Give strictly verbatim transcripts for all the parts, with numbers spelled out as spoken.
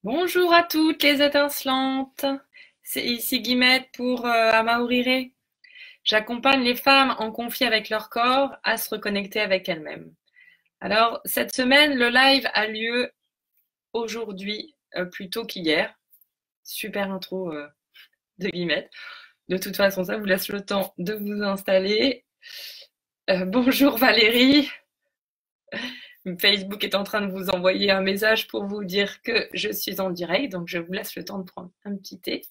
Bonjour à toutes les étincelantes, c'est ici Guillemette pour euh, Amaourire. J'accompagne les femmes en conflit avec leur corps à se reconnecter avec elles-mêmes. Alors, cette semaine, le live a lieu aujourd'hui euh, plutôt qu'hier. Super intro euh, de Guillemette. De toute façon, ça vous laisse le temps de vous installer. Euh, bonjour Valérie. Facebook est en train de vous envoyer un message pour vous dire que je suis en direct, donc je vous laisse le temps de prendre un petit thé.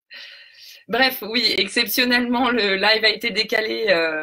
Bref, oui, exceptionnellement, le live a été décalé euh,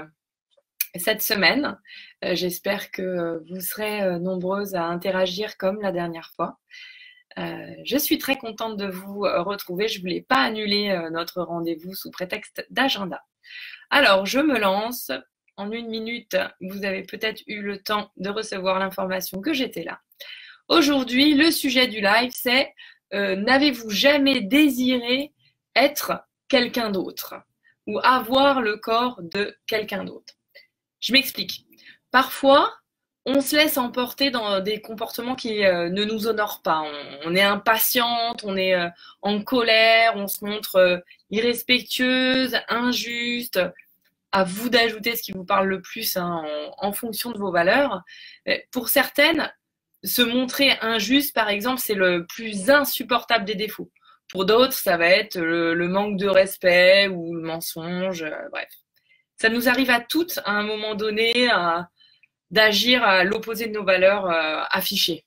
cette semaine. Euh, J'espère que vous serez euh, nombreuses à interagir comme la dernière fois. Euh, je suis très contente de vous euh, retrouver. Je ne voulais pas annuler euh, notre rendez-vous sous prétexte d'agenda. Alors, je me lance. En une minute, vous avez peut-être eu le temps de recevoir l'information que j'étais là. Aujourd'hui, le sujet du live, c'est euh, n'avez-vous jamais désiré être quelqu'un d'autre ou avoir le corps de quelqu'un d'autre? Je m'explique. Parfois, on se laisse emporter dans des comportements qui euh, ne nous honorent pas. On, on est impatiente, on est euh, en colère, on se montre euh, irrespectueuse, injuste. À vous d'ajouter ce qui vous parle le plus hein, en, en fonction de vos valeurs. Pour certaines, se montrer injuste, par exemple, c'est le plus insupportable des défauts. Pour d'autres, ça va être le, le manque de respect ou le mensonge, euh, bref. Ça nous arrive à toutes, à un moment donné, à, d'agir à l'opposé de nos valeurs euh, affichées.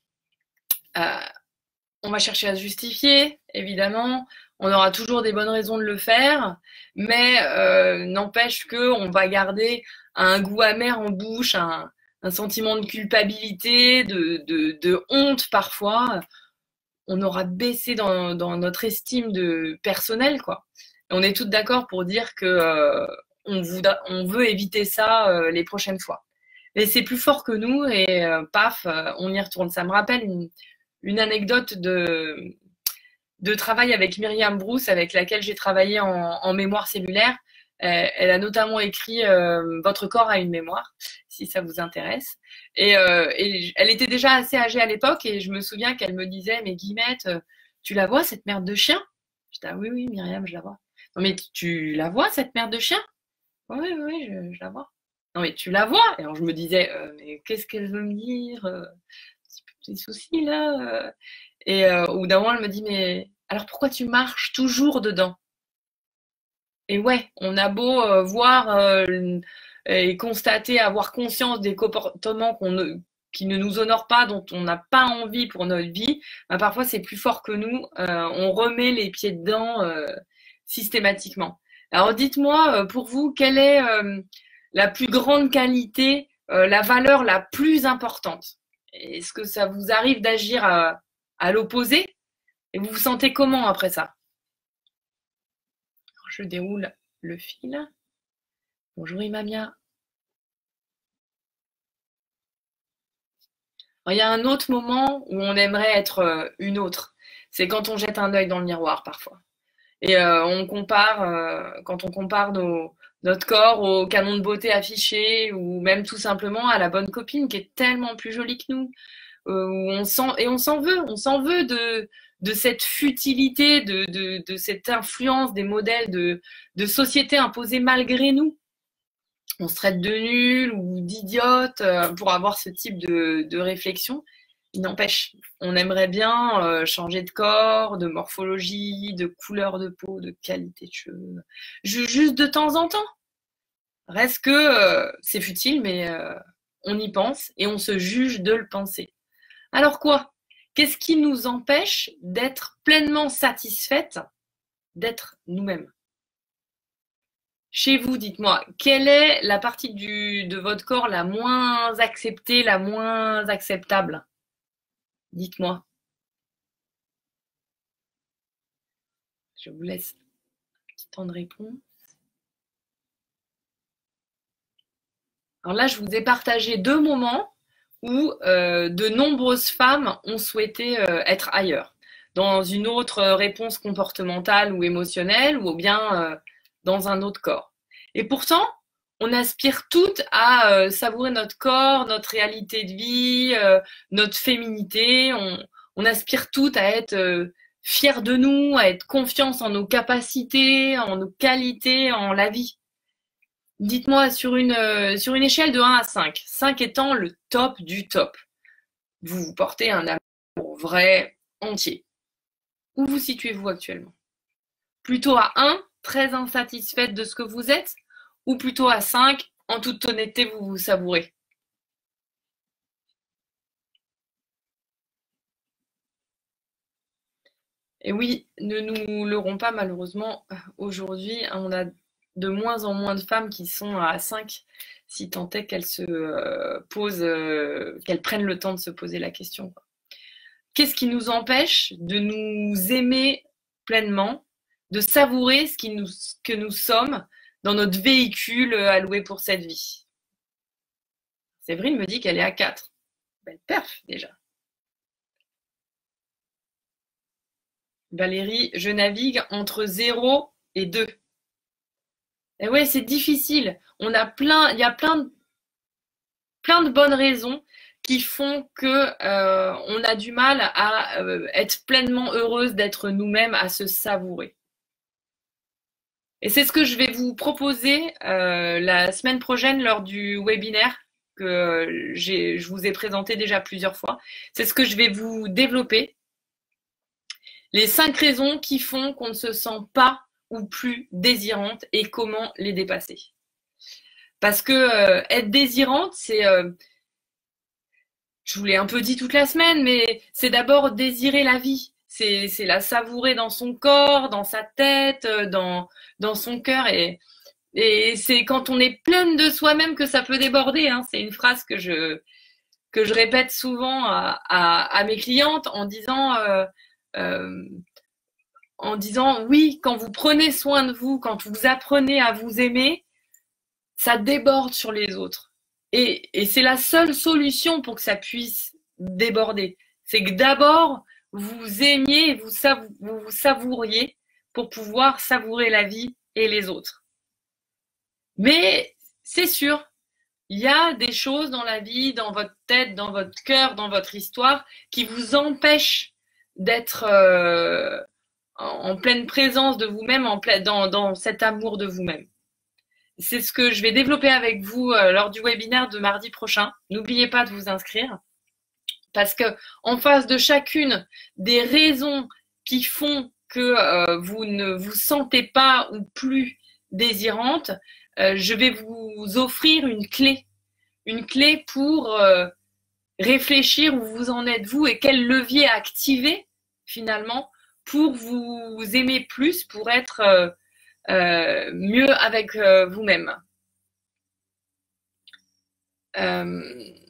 Euh, on va chercher à se justifier, évidemment. On aura toujours des bonnes raisons de le faire, mais euh, n'empêche qu'on va garder un goût amer en bouche, un, un sentiment de culpabilité, de, de, de honte parfois. On aura baissé dans, dans notre estime de personnel, quoi. Et on est toutes d'accord pour dire que euh, on, voudra, on veut éviter ça euh, les prochaines fois. Mais c'est plus fort que nous et euh, paf, euh, on y retourne. Ça me rappelle une, une anecdote de, de travail avec Myriam Bruce, avec laquelle j'ai travaillé en, en mémoire cellulaire. Euh, elle a notamment écrit euh, Votre corps a une mémoire, si ça vous intéresse. Et, euh, et elle était déjà assez âgée à l'époque et je me souviens qu'elle me disait Mais Guillemette, tu la vois cette merde de chien? J'étais ah oui, oui, Myriam, je la vois. Non mais tu la vois cette merde de chien? Oui, oui, oui, je, je la vois. Non mais tu la vois? Et alors je me disais euh, Mais qu'est-ce qu'elle veut me dire? euh, Des soucis là euh. Et euh, au bout d'un moment, elle me dit Mais alors pourquoi tu marches toujours dedans? Et ouais, on a beau euh, voir euh, et constater, avoir conscience des comportements qu'on ne, qui ne nous honorent pas, dont on n'a pas envie pour notre vie, bah, parfois c'est plus fort que nous. Euh, on remet les pieds dedans euh, systématiquement. Alors dites-moi, euh, pour vous, quelle est euh, la plus grande qualité, euh, la valeur la plus importante? Est-ce que ça vous arrive d'agir à, à l'opposé? Et vous vous sentez comment après ça? Alors, je déroule le fil. Bonjour Imamia. Alors, il y a un autre moment où on aimerait être euh, une autre. C'est quand on jette un œil dans le miroir parfois. Et euh, on compare, euh, quand on compare nos, notre corps au canon de beauté affiché ou même tout simplement à la bonne copine qui est tellement plus jolie que nous. Euh, où on sent, et on s'en veut, on s'en veut de, de cette futilité, de, de, de cette influence des modèles de, de société imposés malgré nous. On se traite de nul ou d'idiote euh, pour avoir ce type de, de réflexion. Il n'empêche, on aimerait bien euh, changer de corps, de morphologie, de couleur de peau, de qualité de cheveux. Juste de temps en temps. Reste que euh, c'est futile, mais euh, on y pense et on se juge de le penser. Alors quoi? Qu'est-ce qui nous empêche d'être pleinement satisfaite d'être nous-mêmes? Chez vous, dites-moi, quelle est la partie du, de votre corps la moins acceptée, la moins acceptable? Dites-moi. Je vous laisse un petit temps de réponse. Alors là, je vous ai partagé deux moments où euh, de nombreuses femmes ont souhaité euh, être ailleurs, dans une autre réponse comportementale ou émotionnelle, ou bien euh, dans un autre corps. Et pourtant, on aspire toutes à euh, savourer notre corps, notre réalité de vie, euh, notre féminité. On, on aspire toutes à être euh, fiers de nous, à être confiance en nos capacités, en nos qualités, en la vie. Dites-moi sur une, euh, sur une échelle de un à cinq, cinq étant le top du top, vous vous portez un amour vrai, entier. Où vous situez-vous actuellement? Plutôt à un, très insatisfaite de ce que vous êtes, ou plutôt à cinq, en toute honnêteté, vous vous savourez? Et oui, ne nous leurrons pas, malheureusement, aujourd'hui, on a de moins en moins de femmes qui sont à cinq, si tant est qu'elles se euh, posent, euh, qu'elles prennent le temps de se poser la question. Qu'est-ce qui nous empêche de nous aimer pleinement, de savourer ce qui nous, que nous sommes dans notre véhicule alloué pour cette vie? Séverine me dit qu'elle est à quatre. Belle perf, déjà. Valérie, je navigue entre zéro et deux. Et ouais, c'est difficile. On a plein, il y a plein de, plein de bonnes raisons qui font que euh, on a du mal à euh, être pleinement heureuse d'être nous-mêmes, à se savourer. Et c'est ce que je vais vous proposer euh, la semaine prochaine lors du webinaire que j'ai, je vous ai présenté déjà plusieurs fois. C'est ce que je vais vous développer. Les cinq raisons qui font qu'on ne se sent pas ou plus désirante et comment les dépasser. Parce que euh, être désirante, c'est, euh, je vous l'ai un peu dit toute la semaine, mais c'est d'abord désirer la vie. C'est, c'est la savourer dans son corps, dans sa tête, dans, dans son cœur. Et, et c'est quand on est pleine de soi-même que ça peut déborder. Hein. C'est une phrase que je, que je répète souvent à, à, à mes clientes en disant... Euh, Euh, en disant oui, quand vous prenez soin de vous, quand vous apprenez à vous aimer, ça déborde sur les autres. Et, et c'est la seule solution pour que ça puisse déborder. C'est que d'abord, vous aimiez et vous, savou vous, vous savouriez pour pouvoir savourer la vie et les autres. Mais c'est sûr, il y a des choses dans la vie, dans votre tête, dans votre cœur, dans votre histoire, qui vous empêchent d'être euh, en, en pleine présence de vous-même, en plein, dans, dans cet amour de vous-même. C'est ce que je vais développer avec vous euh, lors du webinaire de mardi prochain. N'oubliez pas de vous inscrire parce que en face de chacune des raisons qui font que euh, vous ne vous sentez pas ou plus désirante, euh, je vais vous offrir une clé, une clé pour euh, réfléchir où vous en êtes vous et quel levier activer finalement pour vous aimer plus, pour être euh, euh, mieux avec euh, vous-même. Euh,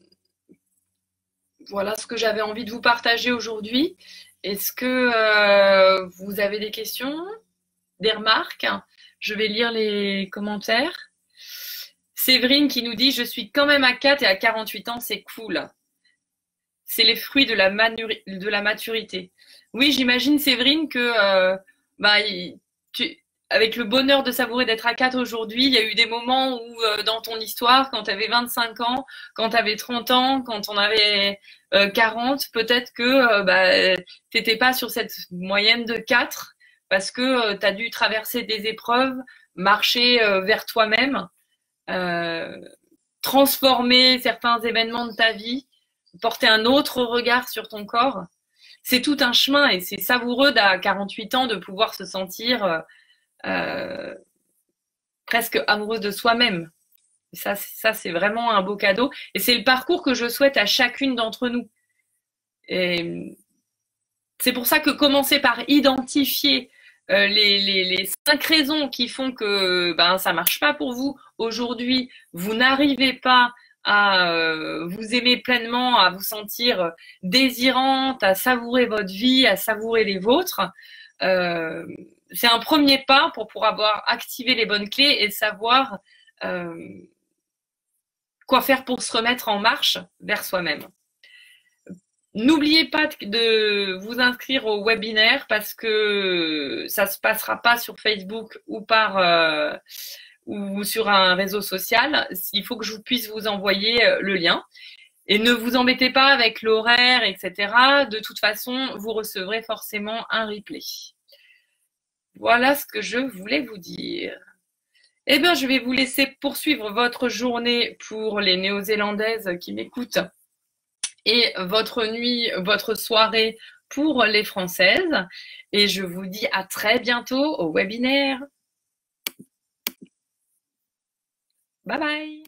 voilà ce que j'avais envie de vous partager aujourd'hui. Est-ce que euh, vous avez des questions, des remarques? Je vais lire les commentaires. Séverine qui nous dit « Je suis quand même à quatre et à quarante-huit ans, c'est cool. C'est les fruits de la, de la maturité. » Oui, j'imagine, Séverine, que euh, bah, tu, avec le bonheur de savourer d'être à quatre aujourd'hui, il y a eu des moments où, euh, dans ton histoire, quand tu avais vingt-cinq ans, quand tu avais trente ans, quand on avait euh, quarante, peut-être que euh, bah, tu n'étais pas sur cette moyenne de quatre parce que euh, tu as dû traverser des épreuves, marcher euh, vers toi-même, euh, transformer certains événements de ta vie, porter un autre regard sur ton corps. C'est tout un chemin et c'est savoureux d'à quarante-huit ans de pouvoir se sentir euh, presque amoureuse de soi-même. Ça, ça c'est vraiment un beau cadeau et c'est le parcours que je souhaite à chacune d'entre nous. Et c'est pour ça que commencer par identifier euh, les, les, les cinq raisons qui font que ben, ça marche pas pour vous aujourd'hui, vous n'arrivez pas à euh, vous aimer pleinement, à vous sentir désirante, à savourer votre vie, à savourer les vôtres. Euh, c'est un premier pas pour pouvoir avoir activé les bonnes clés et savoir euh, quoi faire pour se remettre en marche vers soi-même. N'oubliez pas de vous inscrire au webinaire parce que ça ne se passera pas sur Facebook ou par euh, ou sur un réseau social. Il faut que je puisse vous envoyer le lien. Et ne vous embêtez pas avec l'horaire, et cetera. De toute façon, vous recevrez forcément un replay. Voilà ce que je voulais vous dire. Eh bien, je vais vous laisser poursuivre votre journée pour les Néo-Zélandaises qui m'écoutent et votre nuit, votre soirée pour les Françaises. Et je vous dis à très bientôt au webinaire. Bye bye.